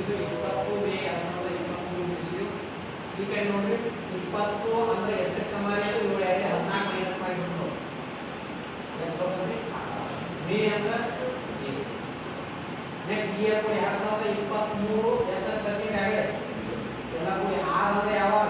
ಮುಗಿಸಿದ್ದು 20 ಮೇ 2023 ಮುಗಿಸಿದ್ದು ಈ ಕಡೆ ನೋಡ್ರಿ 20 ಅಂದ್ರೆ ಎಷ್ಟಕ್ಕೆ ಸಮ ಆಯಿತು 7 2 14 ಮೈನಸ್ ಮಾಡಿಬಿಟ್ಟು ಎಷ್ಟು ಬರ್ತದೆ ಮೇ ಅಂದ್ರೆ 0 ನೆಕ್ಸ್ಟ್ ಇಯರ್ ಕೂಡ 2023 ಎಷ್ಟು ಪರ್ಸೆಂಟ್ ಆಗಿದೆ ಎಲ್ಲ ಕೂಡ 6 ಅಂದ್ರೆ ಯಾವಾಗ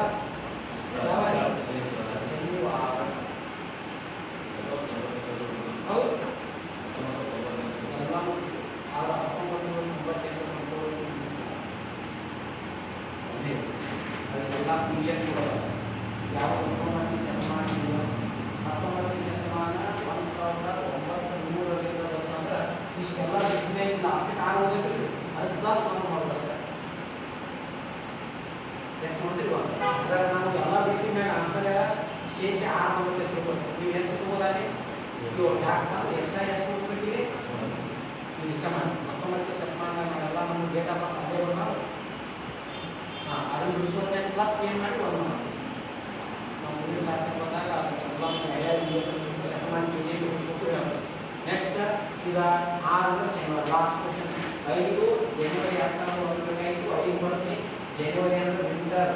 शेष 6 बರುತ್ತೆ ನೀವು ಎಷ್ಟು ತಗೋದಾನೆ ಇದು ಯಾಕಂತ ಎಕ್ಸ್ಟ್ರಾ ಎಷ್ಟು ಉಳಿಸಬೇಕಿದೆ ನೀವು ಇಷ್ಟ ಮಾಡಿ 19 ಶತಮಾನ ನಾವೆಲ್ಲ ನಮ್ಮ ಡೇಟಾ ಅದೇ ಬರೋಣ ಅದನ್ನು ಉಳಿಸುವಂತೆ ಪ್ಲಸ್ ಏನು ಮಾಡಿ ಒಂದು ಮಾಡಿ ನಾವು ಮುಂದಿನ ಕ್ಲಾಸ್ ಬಂದಾಗ ಅದನ್ನೆಲ್ಲ ಶತಮಾನ ಏನು ಉಳಿಸಬೇಕು ನೆಕ್ಸ್ಟ್ ಈಗ 6 ಅಂದ್ರೆ ಶನಿವಾರ ಲಾಸ್ಟ್ ಕ್ವೆಶ್ಚನ್ 5 ಜನವರಿ 2001 5 ಬರುತ್ತೆ ಜನವರಿ ಅಂದ್ರೆ ವಿಂಟರ್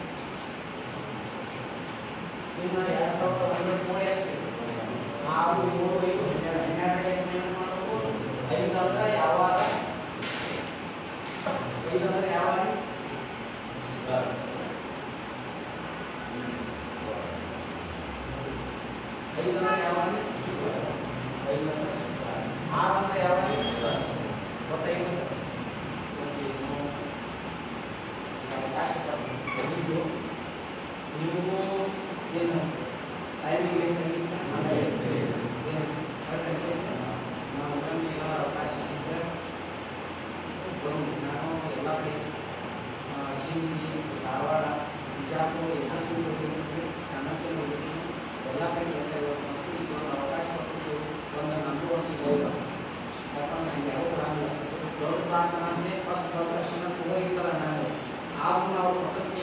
ಇನ್ನು 2012 ನೋಡಿ ಎಷ್ಟು 6 7 5 12 ಡೇಸ್ ಮೈನಸ್ ಮಾಡಬೇಕು 5 ಅಂದ್ರೆ ಯಾವಾಗ 5 ಅಂದ್ರೆ ಯಾವಾಗ 5 ಅಂದ್ರೆ ಯಾವಾಗ 5 ಅಂದ್ರೆ 6 ಅಂದ್ರೆ ಯಾವಾಗ ಗೊತ್ತಾಯ್ತು ನೀವು ಏನು ಟೈಮಿಂಗ್ ನಾವು ನಮಗೆ ಅವಕಾಶ ಸಿಕ್ಕರೆ ನಾನು ಎಲ್ಲ ಕಡೆ ಶಿವಗಿ ಧಾರವಾಡ ಬಿಜಾಪುರ ಯಶಸ್ವಿ ಹೋಗಿರ್ತೀವಿ ಚಾಣಕ್ಯ ಹೋಗಿರ್ತೀವಿ ಎಲ್ಲ ಕಡೆ ಎಷ್ಟು ಈಗ ಒಂದು ಅವಕಾಶ ಕೊಟ್ಟು ಒಂದು ನಮಗೂ ಒಂದು ಸಿಗೋಲ್ಲ ಯಾಕಂದ್ರೆ ನನಗೆ ಯಾವ ಬರಲ್ಲ ದೊಡ್ಡ ಕ್ಲಾಸ್ ಅನ್ನೋದೇ ಫಸ್ಟ್ ದೊಡ್ಡ ಲಕ್ಷಣ ಕೂಡ ಈ ಸಲ ನಾನು ಆದರೂ ನಾವು ಪಕ್ಕಕ್ಕೆ